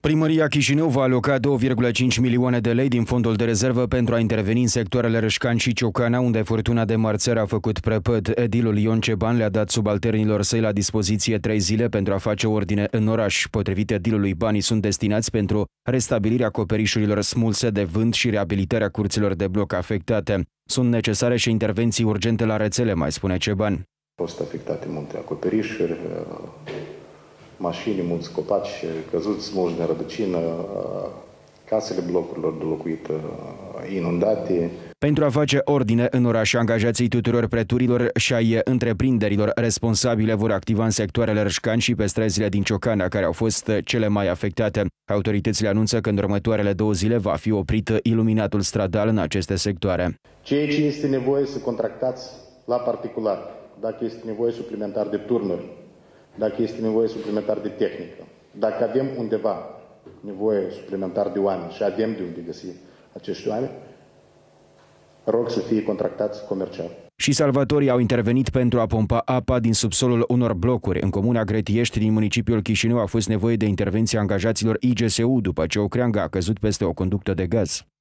Primăria Chișinău va aloca 2,5 milioane de lei din fondul de rezervă pentru a interveni în sectoarele Râșcani și Ciocana, unde furtuna de marțări a făcut prăpăd. Edilul Ion Ceban le-a dat subalternilor săi la dispoziție 3 zile pentru a face ordine în oraș. Potrivit edilului, banii sunt destinați pentru restabilirea acoperișurilor smulse de vânt și reabilitarea curților de bloc afectate. Sunt necesare și intervenții urgente la rețele, mai spune Ceban. Au fost afectate multe acoperișuri, mașini, mulți copaci căzuți, smulși de rădăcină, casele blocurilor de locuit inundate. Pentru a face ordine în oraș, angajații tuturor preturilor și ai întreprinderilor responsabile vor activa în sectoarele Râșcani și pe străzile din Ciocana, care au fost cele mai afectate. Autoritățile anunță că în următoarele 2 zile va fi oprit iluminatul stradal în aceste sectoare. Ceea ce este nevoie să contractați la particular, dacă este nevoie suplimentar de turnuri, dacă este nevoie suplimentar de tehnică, dacă avem undeva nevoie suplimentar de oameni și avem de unde găsi acești oameni, rog să fie contractați comercial. Și salvatorii au intervenit pentru a pompa apa din subsolul unor blocuri. În comuna Gretiești, din municipiul Chișinău, a fost nevoie de intervenția angajaților IGSU după ce o creangă a căzut peste o conductă de gaz.